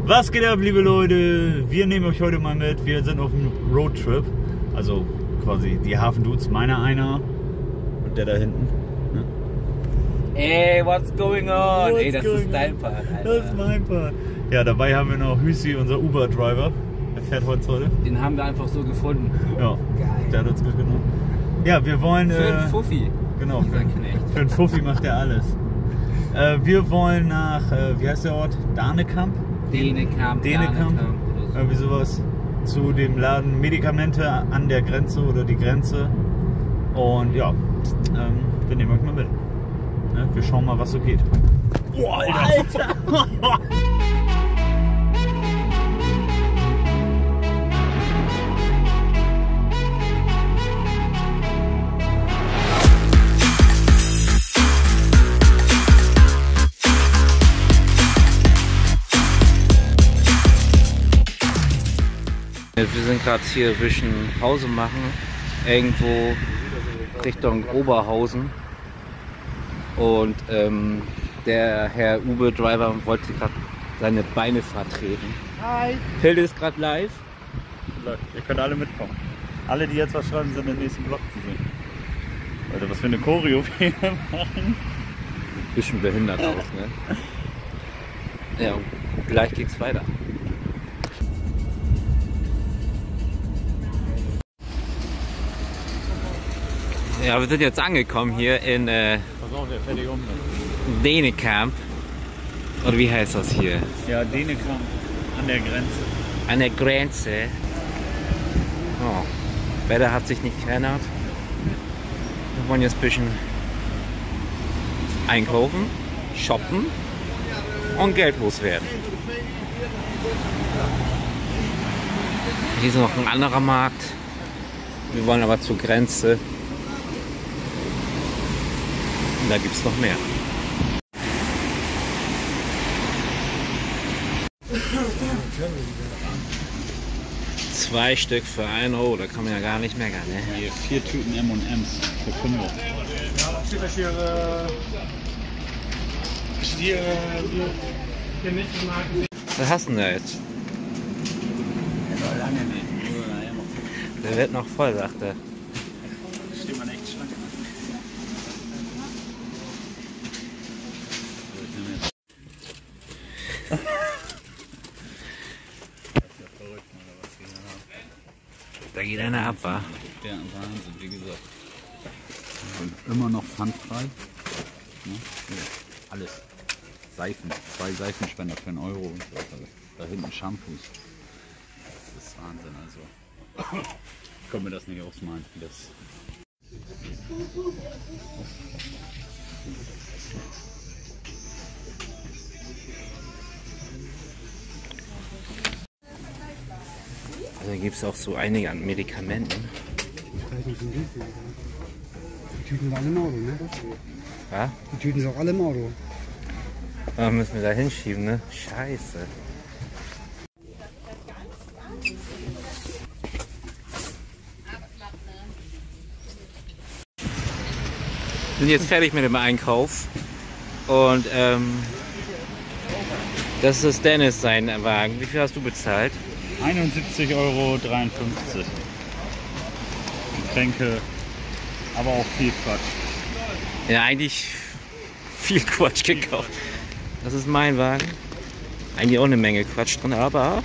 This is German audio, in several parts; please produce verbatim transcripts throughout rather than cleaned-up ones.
Was geht ab, liebe Leute? Wir nehmen euch heute mal mit. Wir sind auf einem Roadtrip. Also quasi die Hafendudes, meiner einer und der da hinten. Ne? Ey, what's going on? What's Ey, das ist dein Part, Alter. Das ist mein Part. Ja, dabei haben wir noch Hüsi, unser Uber-Driver. Der fährt heute. Den haben wir einfach so gefunden. Ja, der hat uns mitgenommen. Ja, wir wollen... Für äh, einen Fuffi. Genau, für, für einen Fuffi macht er alles. Äh, wir wollen nach, äh, wie heißt der Ort? Danekamp? Denekamp, Denekamp, so. irgendwie sowas, zu dem Laden Medikamente an der Grenze oder die Grenze. Und ja, ähm, wir nehmen euch mal mit. Ne? Wir schauen mal, was so geht. Boah, Alter! Alter. Wir sind gerade hier ein bisschen Pause machen, irgendwo Richtung Oberhausen. Und ähm, der Herr Uber-Driver wollte gerade seine Beine vertreten. Hi! Hilde ist gerade live. Ihr könnt alle mitkommen. Alle, die jetzt was schreiben, sind im nächsten Vlog zu sehen. Alter, was für eine Choreo wir machen. Bisschen behindert aus, ne? Ja, gleich geht's weiter. Ja, wir sind jetzt angekommen hier in äh, Pass auf, der fährt hier um. Denekamp. Oder wie heißt das hier? Ja, Denekamp an der Grenze. An der Grenze. Oh, Wetter hat sich nicht geändert. Wir wollen jetzt ein bisschen einkaufen, shoppen und Geld loswerden. Hier ist noch ein anderer Markt. Wir wollen aber zur Grenze. Da gibt es noch mehr. Zwei Stück für ein Euro, da kann man ja gar nicht meckern, ne? Hier vier Tüten M und M's für fünf Euro. Was hast du denn da jetzt? Der wird noch voll, sagt er. Steht man echt schlank. Da geht einer ab, wa? Ja, Wahnsinn, wie gesagt. Und immer noch pfandfrei. Ne? Ja, alles. Seifen, zwei Seifenspender für einen Euro und so. Da hinten Shampoos. Das ist Wahnsinn, also. Ich kann mir das nicht ausmalen, wie das. Also gibt es auch so einige an Medikamenten. Die Tüten sind alle im Auto, ne? Was? Die Tüten sind auch alle im Auto. Da müssen wir da hinschieben, ne? Scheiße. Wir sind jetzt fertig mit dem Einkauf. Und ähm, das ist Dennis sein Wagen. Wie viel hast du bezahlt? einundsiebzig Euro dreiundfünfzig. Getränke, aber auch viel Quatsch. Ja, eigentlich viel Quatsch gekauft. Das ist mein Wagen. Eigentlich auch eine Menge Quatsch drin, aber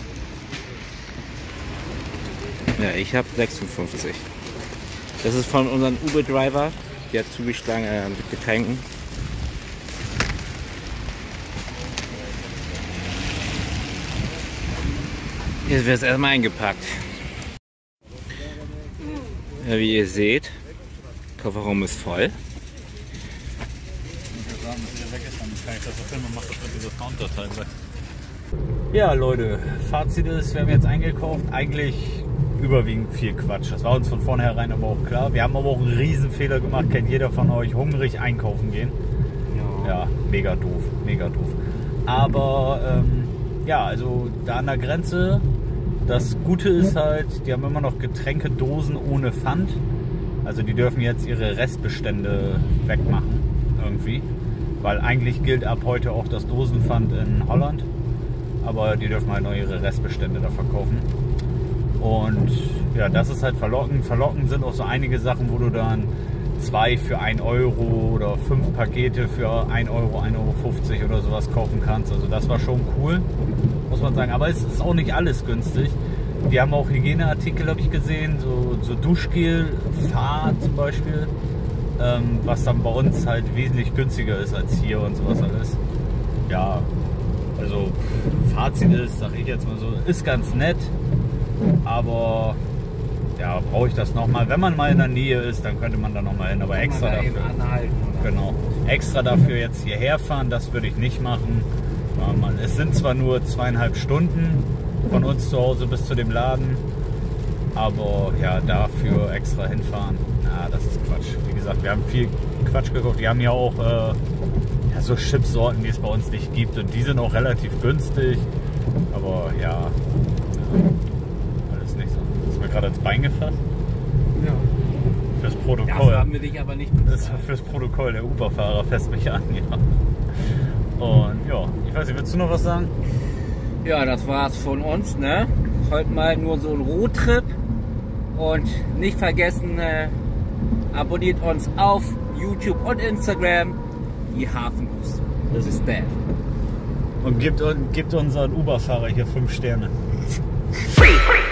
ja, ich habe sechsundfünfzig. Das ist von unserem Uber-Driver. Der hat zugeschlagen äh, mit Getränken. Jetzt wird es erstmal eingepackt. Ja, wie ihr seht, der Kofferraum ist voll. Ja, Leute, Fazit ist, wir haben jetzt eingekauft, eigentlich überwiegend viel Quatsch. Das war uns von vornherein aber auch klar. Wir haben aber auch einen riesen Fehler gemacht, kennt jeder von euch, hungrig einkaufen gehen. Ja, ja, mega doof, mega doof. Aber ähm, ja, also da an der Grenze, das Gute ist halt, die haben immer noch Getränkedosen ohne Pfand. Also die dürfen jetzt ihre Restbestände wegmachen, irgendwie. Weil eigentlich gilt ab heute auch das Dosenpfand in Holland. aber die dürfen halt noch ihre Restbestände da verkaufen. Und ja, das ist halt verlockend. Verlockend sind auch so einige Sachen, wo du dann zwei für ein Euro oder fünf Pakete für ein Euro, ein Euro fünfzig oder sowas kaufen kannst. Also das war schon cool, muss man sagen. Aber es ist auch nicht alles günstig. Die haben auch Hygieneartikel, habe ich gesehen, so, so Duschgel, Fahr zum Beispiel, ähm, was dann bei uns halt wesentlich günstiger ist als hier und sowas alles. Ja, also Fazit ist, sage ich jetzt mal so, ist ganz nett, aber ja, brauche ich das nochmal. Wenn man mal in der Nähe ist, dann könnte man da nochmal hin, aber extra da dafür. Anhalten, oder? Genau, extra dafür jetzt hierher fahren, das würde ich nicht machen. Ja, man, es sind zwar nur zweieinhalb Stunden von uns zu Hause bis zu dem Laden, aber ja, dafür extra hinfahren, na, das ist Quatsch. Wie gesagt, wir haben viel Quatsch gekauft. Die haben ja auch äh, ja, so Chipsorten, die es bei uns nicht gibt, und die sind auch relativ günstig, aber ja, ja alles nicht so. Ist mir gerade ins Bein gefasst? Ja. Fürs Dafür Protokoll. haben wir dich aber nicht Das ist bezahlt. fürs Protokoll, der Uber-Fahrer fässt mich an, ja. Und ja, ich weiß nicht, willst du noch was sagen? Ja, das war's von uns, ne? Heute mal nur so ein Roadtrip. Und nicht vergessen, äh, abonniert uns auf YouTube und Instagram, die Hafenbus. Das ist der. Und gibt, gibt unseren Uber-Fahrer hier fünf Sterne. Free, free.